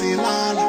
silala.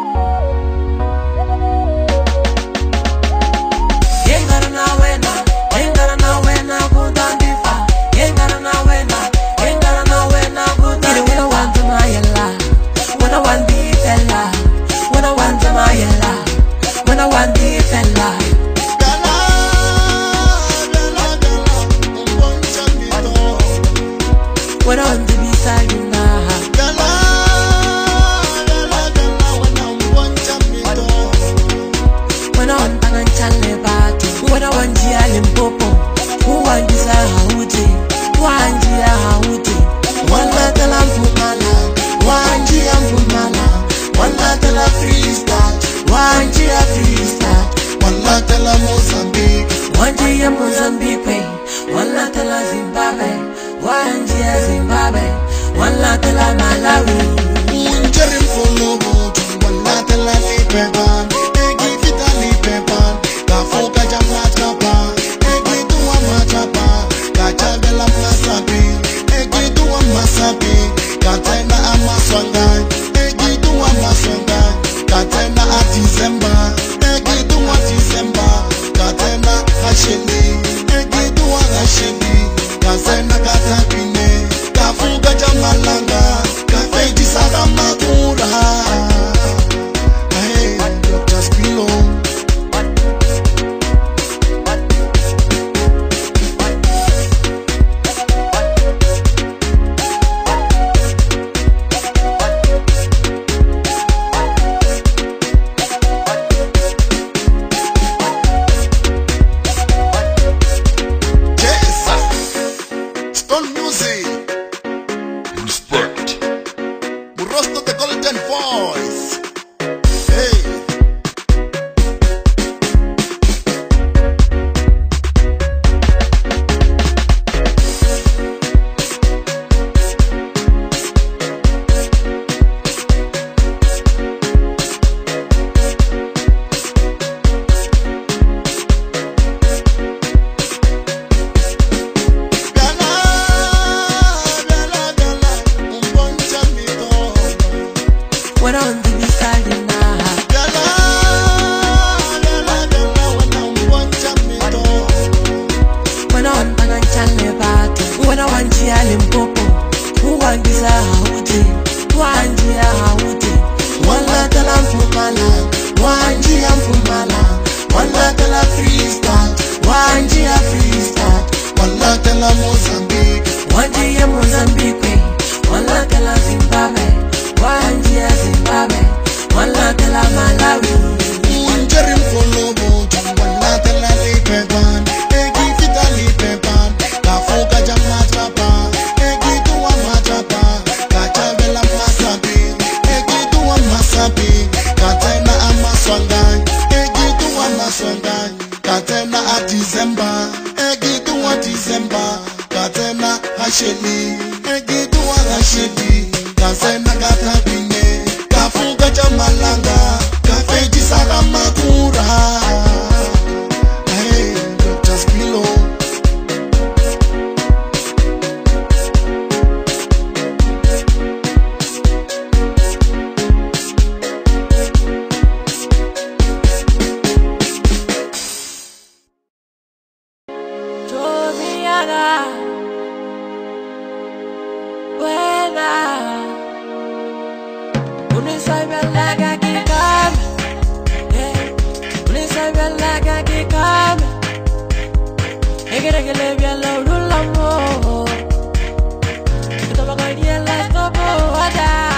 Mozambique, one latela Zimbabwe, one Gia Zimbabwe, one latela Malawi. Unjerim folobo, one latela Lipeban, egi vita Lipeban, kafoka jamatapa, egi tuwa matapa, kachabela masabi, egi tuwa masabi, katena amaswangai, egi tuwa maswangai, katena a December, egi tuwa December, katena hasheli. Kasena katapine, kafuga jamalanga, kafeji saka matura. Hey, Dr. Spilo. Mozambique, one Gia Mozambique, one latela Zimbabwe, one Gia Zimbabwe, one latela Malawi. Unjerim folobo, one latela Lipeban, egi vita Lipeban, kafoka jamatapa, egi tuwa matapa, kachabela masabi, egi tuwa masabi, katena amaswangai, egi tuwa maswangai, katena a December, egi tuwa December, katena hasheli, egi tuwa hasheli, kasena katapine, kafuga jamalanga, kafeji saka matura. Hey, Dr. Spilo. Let's go,